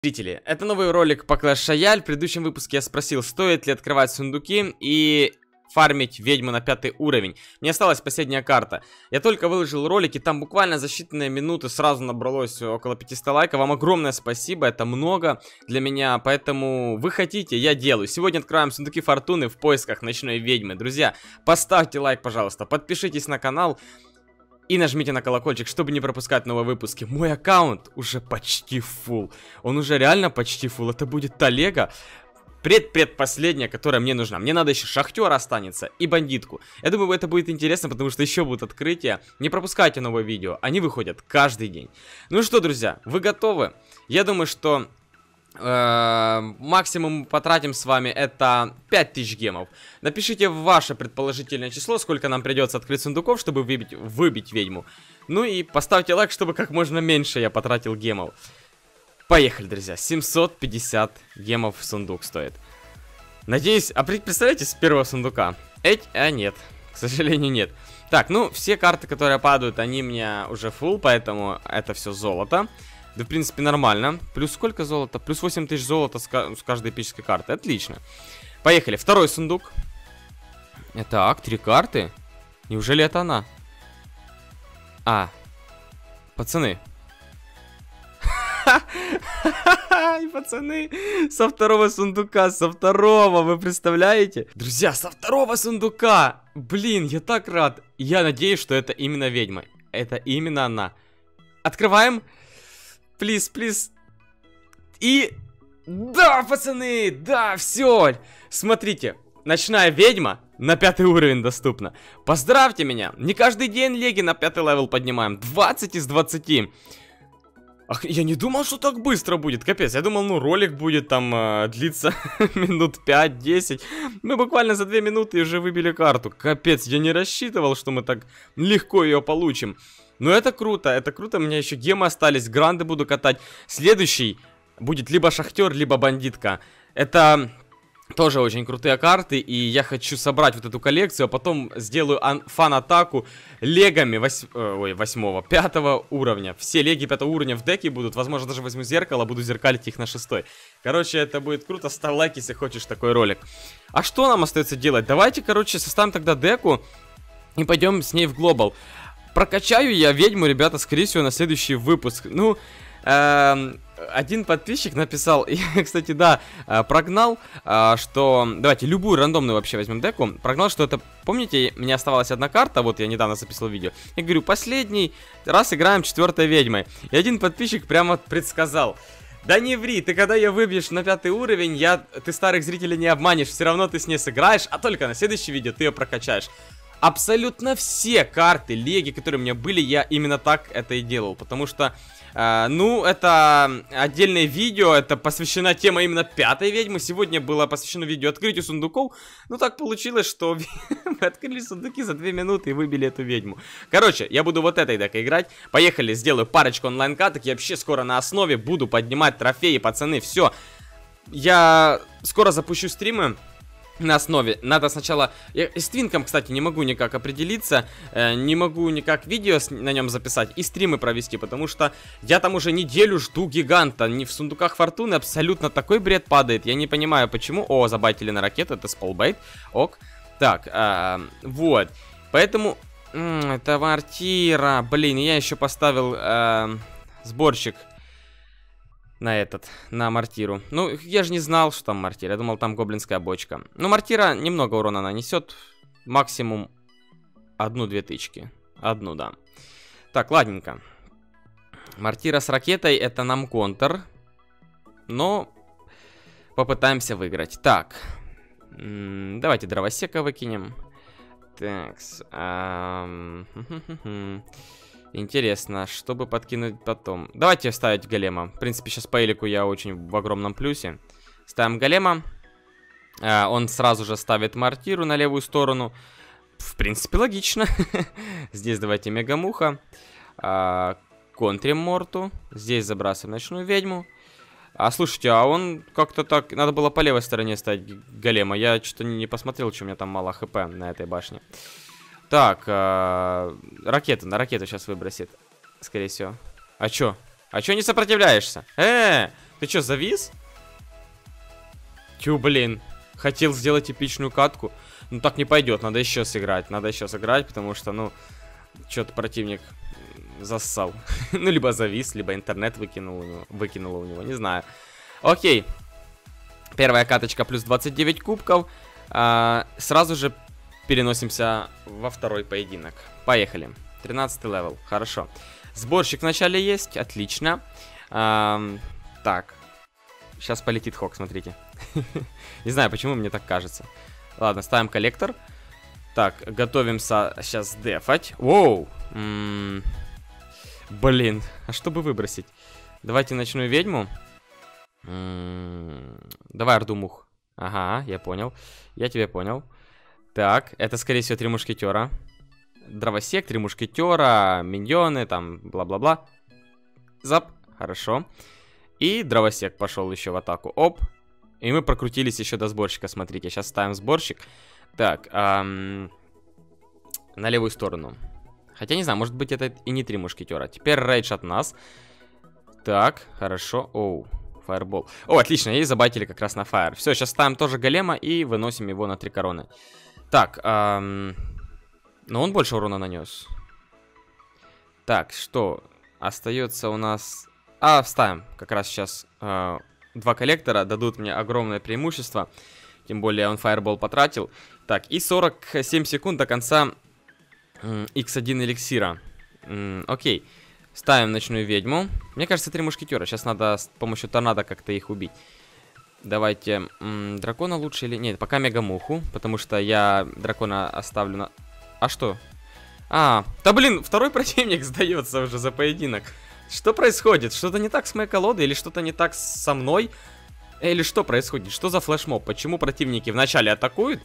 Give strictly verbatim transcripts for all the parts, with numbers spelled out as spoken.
Зрители, это новый ролик по Clash Royale. В предыдущем выпуске я спросил, стоит ли открывать сундуки и фармить ведьму на пятый уровень. Мне осталась последняя карта. Я только выложил ролик, и там буквально за считанные минуты сразу набралось около пятисот лайков. Вам огромное спасибо, это много для меня, поэтому вы хотите, я делаю. Сегодня открываем сундуки фортуны в поисках ночной ведьмы. Друзья, поставьте лайк, пожалуйста, подпишитесь на канал. И нажмите на колокольчик, чтобы не пропускать новые выпуски. Мой аккаунт уже почти фулл. Он уже реально почти фулл. Это будет та лего пред-предпоследняя, которая мне нужна. Мне надо еще шахтера останется и бандитку. Я думаю, это будет интересно, потому что еще будут открытия. Не пропускайте новые видео. Они выходят каждый день. Ну что, друзья, вы готовы? Я думаю, что... максимум потратим с вами это пять тысяч гемов. Напишите ваше предположительное число, сколько нам придется открыть сундуков, чтобы выбить, выбить ведьму. Ну и поставьте лайк, чтобы как можно меньше я потратил гемов. Поехали, друзья. семьсот пятьдесят гемов в сундук стоит. Надеюсь, а представляете, с первого сундука? Эть, а нет, к сожалению, нет. Так, ну, все карты, которые падают, они мне уже фулл, поэтому это все золото. Да, в принципе, нормально. Плюс сколько золота? Плюс восемь тысяч золота с, с каждой эпической карты. Отлично. Поехали. Второй сундук. Так, три карты. Неужели это она? А. Пацаны. Пацаны, со второго сундука, со второго, вы представляете? Друзья, со второго сундука. Блин, я так рад. Я надеюсь, что это именно ведьма. Это именно она. Открываем. Плиз, плиз. И... Да, пацаны, да, все. Смотрите, ночная ведьма на пятый уровень доступна. Поздравьте меня. Не каждый день леги на пятый левел поднимаем. двадцать из двадцати. Ах, я не думал, что так быстро будет. Капец, я думал, ну, ролик будет там э, длиться минут пять-десять. Мы буквально за две минуты уже выбили карту. Капец, я не рассчитывал, что мы так легко ее получим. Но это круто, это круто, у меня еще гемы остались, гранды буду катать. Следующий будет либо шахтер, либо бандитка. Это тоже очень крутые карты, и я хочу собрать вот эту коллекцию, а потом сделаю фан-атаку легами вось... Ой, восьмого, пятого уровня. Все леги пятого уровня в деке будут, возможно, даже возьму зеркало, буду зеркалить их на шестой. Короче, это будет круто, ставь лайк, если хочешь такой ролик. А что нам остается делать? Давайте, короче, составим тогда деку и пойдем с ней в глобал. Прокачаю я ведьму, ребята, скорее всего, на следующий выпуск. Ну, эм, один подписчик написал, я, кстати, да, прогнал, э, что... Давайте любую рандомную вообще возьмем деку. Прогнал, что это... Помните, у меня оставалась одна карта, вот я недавно записывал видео. Я говорю, последний раз играем четвертой ведьмой. И один подписчик прямо предсказал. Да не ври, ты когда ее выбьешь на пятый уровень, я, ты старых зрителей не обманешь, все равно ты с ней сыграешь, а только на следующем видео ты ее прокачаешь. Абсолютно все карты, леги, которые у меня были, я именно так это и делал. Потому что, э, ну, это отдельное видео, это посвящена тема именно пятой ведьмы. Сегодня было посвящено видео открытию сундуков. Ну, так получилось, что мы открыли сундуки за две минуты и выбили эту ведьму. Короче, я буду вот этой декой играть. Поехали, сделаю парочку онлайн-каток. Я вообще скоро на основе буду поднимать трофеи, пацаны, все. Я скоро запущу стримы. На основе. Надо сначала... Я с твинком, кстати, не могу никак определиться. э, Не могу никак видео с... на нем записать и стримы провести, потому что я там уже неделю жду гиганта. Не в сундуках фортуны абсолютно такой бред падает. Я не понимаю, почему. О, забайтили на ракету, это спалбейт. Ок. Так, э, вот. Поэтому... М -м, это мортира. Блин, я еще поставил э, сборщик на этот, на мортиру. Ну, я же не знал, что там мортира. Я думал, там гоблинская бочка. Ну, мортира немного урона нанесет. Максимум одну-две тычки. Одну, да. Так, ладненько. Мортира с ракетой, это нам контр. Но попытаемся выиграть. Так. Давайте дровосека выкинем. Так. Интересно, чтобы подкинуть потом. Давайте ставить голема. В принципе, сейчас по элику я очень в огромном плюсе. Ставим голема. а, Он сразу же ставит мортиру на левую сторону. В принципе, логично. Здесь давайте мегамуха. а, Контрим морту. Здесь забрасываем ночную ведьму. А слушайте, а он как-то так... Надо было по левой стороне ставить голема. Я что-то не, не посмотрел, что у меня там мало хп на этой башне. Так, э, ракету, на ракету сейчас выбросит, скорее всего. А чё? А чё не сопротивляешься? Э, Ты что, завис? Тю, блин. Хотел сделать эпичную катку. Ну так не пойдет, надо еще сыграть. Надо еще сыграть, потому что, ну, что-то противник зассал. Ну, либо завис, либо интернет выкинул у него, выкинуло у него, не знаю. Окей. Первая каточка плюс двадцать девять кубков. А, сразу же переносимся во второй поединок. Поехали. тринадцатый левел, хорошо. Сборщик вначале есть, отлично. А, так. Сейчас полетит Хок, смотрите. Не знаю, почему мне так кажется. Ладно, ставим коллектор. Так, готовимся сейчас дефать. Воу! М-м-м. Блин, а что бы выбросить? Давайте ночную ведьму. М-м-м. Давай орду мух. Ага, я понял. Я тебя понял. Так, это скорее всего три мушкетера. Дровосек, три мушкетера, миньоны, там, бла-бла-бла. Зап, хорошо. И дровосек пошел еще в атаку. Оп. И мы прокрутились еще до сборщика, смотрите. Сейчас ставим сборщик. Так, эм, на левую сторону. Хотя, не знаю, может быть это и не три мушкетера. Теперь рейдж от нас. Так, хорошо. Оу, фаербол. О, отлично, и забайтили как раз на фаер. Все, сейчас ставим тоже голема и выносим его на три короны. Так, эм, но он больше урона нанес. Так, что? Остается у нас... А, вставим. Как раз сейчас э, два коллектора дадут мне огромное преимущество. Тем более он фаербол потратил. Так, и сорок семь секунд до конца э, икс один эликсира. М, окей. Ставим ночную ведьму. Мне кажется, три мушкетера. Сейчас надо с помощью торнадо как-то их убить. Давайте. М, дракона лучше или... Нет, пока мегамуху. Потому что я дракона оставлю на... А что? А, да блин, второй противник сдается уже за поединок. Что происходит? Что-то не так с моей колодой? Или что-то не так со мной? Или что происходит? Что за флешмоб? Почему противники вначале атакуют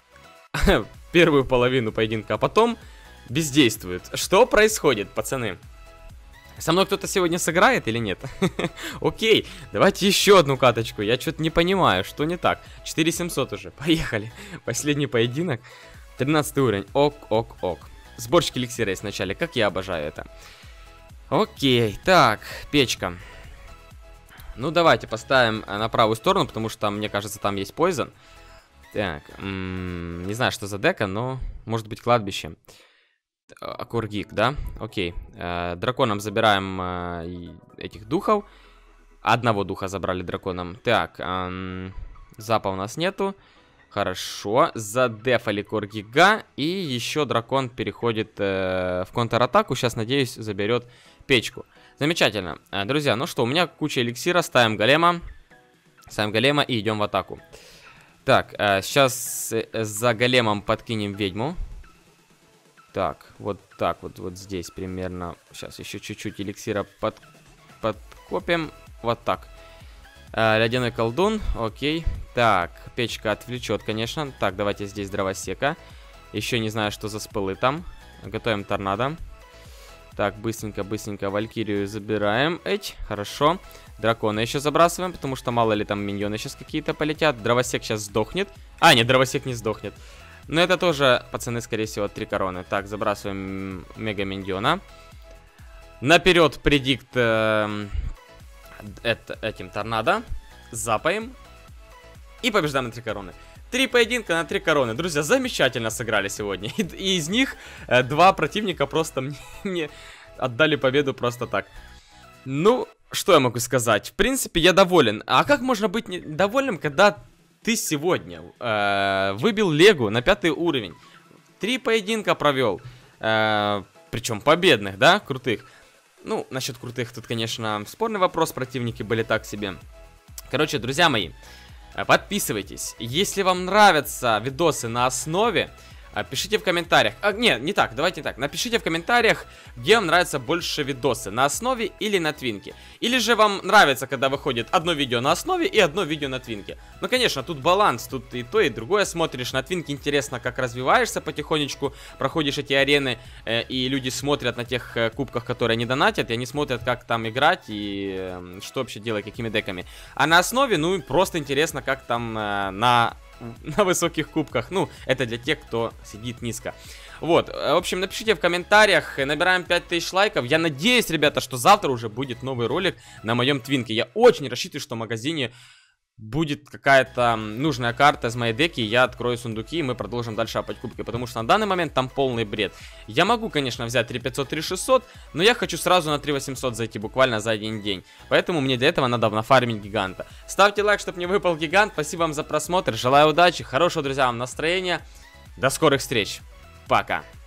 первую половину поединка, а потом бездействуют? Что происходит, пацаны? Со мной кто-то сегодня сыграет или нет? Окей, давайте еще одну каточку. Я что-то не понимаю, что не так. четыре семьсот уже, поехали. Последний поединок. тринадцатый уровень. Ок, ок, ок. Сборщик эликсира есть вначале, как я обожаю это. Окей, так, печка. Ну, давайте поставим на правую сторону, потому что, мне кажется, там есть пойзон. Так, м-м, не знаю, что за дека, но может быть кладбище. Акургик, да? Окей. Э, драконом забираем э, этих духов. Одного духа забрали драконом. Так, эм, запа у нас нету. Хорошо, задефали Коргига. И еще дракон переходит э, в контратаку. Сейчас, надеюсь, заберет печку. Замечательно. Э, друзья, ну что, у меня куча эликсира. Ставим голема. Ставим голема и идем в атаку. Так, э, сейчас э, за големом подкинем ведьму. Так, вот так вот, вот здесь примерно. Сейчас еще чуть-чуть эликсира под, подкопим. Вот так. Э, ледяной колдун, окей. Так, печка отвлечет, конечно. Так, давайте здесь дровосека. Еще не знаю, что за спылы там. Готовим торнадо. Так, быстренько-быстренько валькирию забираем. Эть, хорошо. Дракона еще забрасываем, потому что мало ли там миньоны сейчас какие-то полетят. Дровосек сейчас сдохнет. А, нет, дровосек не сдохнет. Но это тоже, пацаны, скорее всего, три короны. Так, забрасываем мега миньона. Наперед предикт э, это, этим торнадо. Запаем. И побеждаем на три короны. Три поединка на три короны. Друзья, замечательно сыграли сегодня. И, и из них э, два противника просто мне, мне отдали победу просто так. Ну, что я могу сказать? В принципе, я доволен. А как можно быть довольным, когда ты сегодня э, выбил Легу на пятый уровень? Три поединка провел. Э, причем победных, да? Крутых. Ну, насчет крутых тут, конечно, спорный вопрос. Противники были так себе. Короче, друзья мои, подписывайтесь. Если вам нравятся видосы на основе, пишите в комментариях. А, нет, не так, давайте не так. Напишите в комментариях, где вам нравятся больше видосы, на основе или на твинке. Или же вам нравится, когда выходит одно видео на основе и одно видео на твинке. Ну, конечно, тут баланс, тут и то, и другое смотришь. На твинке интересно, как развиваешься потихонечку, проходишь эти арены, э, и люди смотрят на тех э, кубках, которые они донатят, и они смотрят, как там играть и э, что вообще делать, какими деками. А на основе, ну, просто интересно, как там э, на на высоких кубках. Ну, это для тех, кто сидит низко. Вот, в общем, напишите в комментариях, набираем пять тысяч лайков. Я надеюсь, ребята, что завтра уже будет новый ролик на моем твинке. Я очень рассчитываю, что в магазине будет какая-то нужная карта из моей деки, я открою сундуки, и мы продолжим дальше апать кубки, потому что на данный момент там полный бред. Я могу, конечно, взять три пятьсот, три шестьсот, но я хочу сразу на три восемьсот зайти буквально за один день. Поэтому мне для этого надо нафармить гиганта. Ставьте лайк, чтобы не выпал гигант. Спасибо вам за просмотр, желаю удачи, хорошего, друзья, вам настроения. До скорых встреч. Пока.